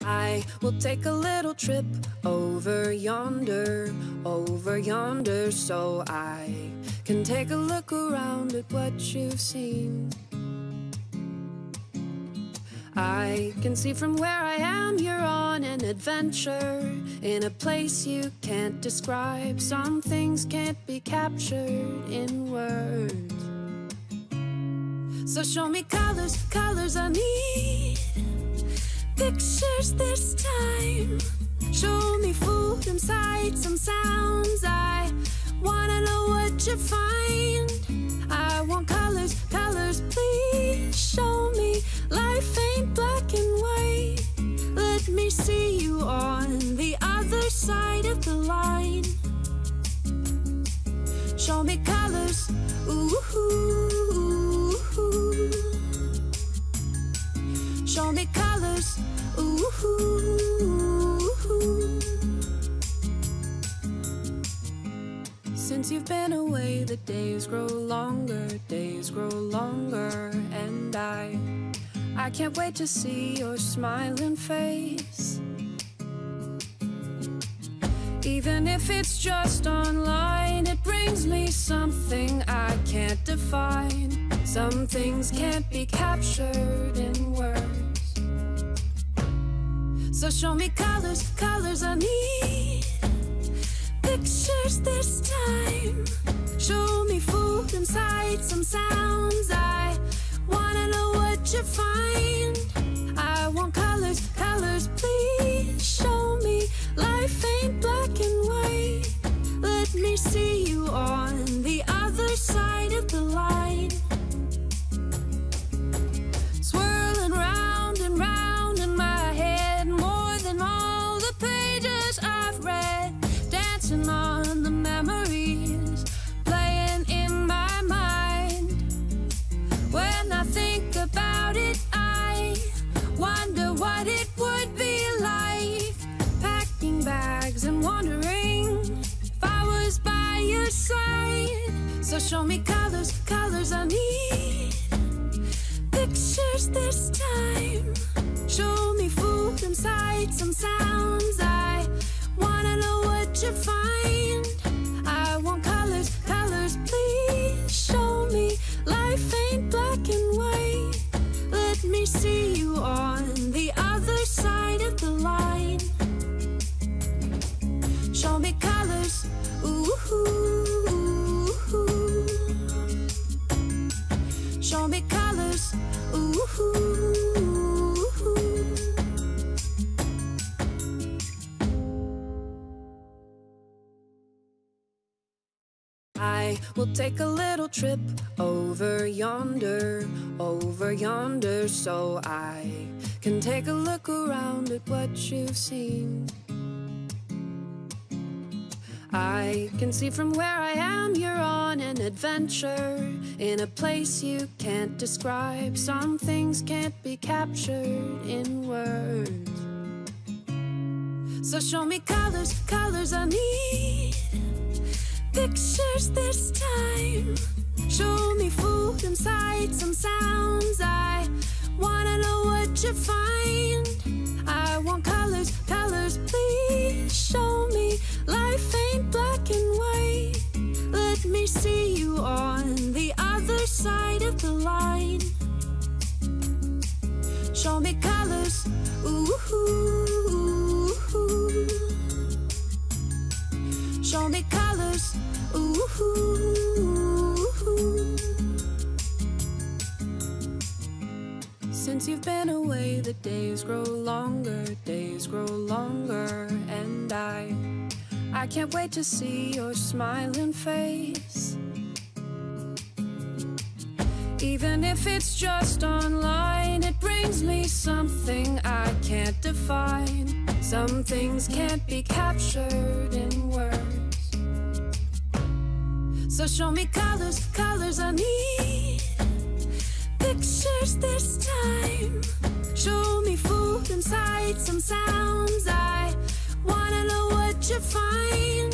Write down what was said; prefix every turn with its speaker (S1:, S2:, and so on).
S1: I will take a little trip over yonder, so I can take a look around at what you've seen. I can see from where I am you're on an adventure, in a place you can't describe. Some things can't be captured in words. So show me colors, colors I need. Pictures this time. Show me food and sights and sounds. I wanna know what you find. I want colors, colors, please show me. Life ain't black and white. Let me see you on the other side of the line. Show me colors, ooh. Show me colors, ooh. Since you've been away, the days grow longer, and I can't wait to see your smiling face. Even if it's just online, it brings me something I can't define. Some things can't be captured in words. So show me colors, colors I need. Pictures this time. Show me food and sights and sounds. I wanna know what you find. I want colors, colors, please show me. Life ain't black and white. Let me see you on the other side of the line. Swirling round and round in my head, more than all the pages I've read. Dancing on the memories, playing in my mind. When I think about it, I wonder what it would be like. Packing bags and wondering if I was by your side. So show me colors, colors I need. Pictures this time. Show me food and sights and sounds. I wanna know what you find. I want colors, colors, please show me. Life ain't black and white. Let me see you on the other side of the line. Show me colors, ooh. Show me colors, ooh. I will take a little trip over yonder, so I can take a look around at what you've seen. I can see from where I am you're on an adventure, in a place you can't describe. Some things can't be captured in words. So show me colors, colors I need. Pictures this time. Show me food and sights and sounds. I wanna know what you find. I want colors, colors, please show me. Life ain't black and white. Let me see you on the other side of the line. Show me colors, ooh. Show me colors, ooh. Since you've been away, the days grow longer, and I can't wait to see your smiling face. Even if it's just online, it brings me something I can't define. Some things can't be captured in words. So show me colors, colors I need. Pictures this time. Show me food and sights and sounds. I wanna know what you find.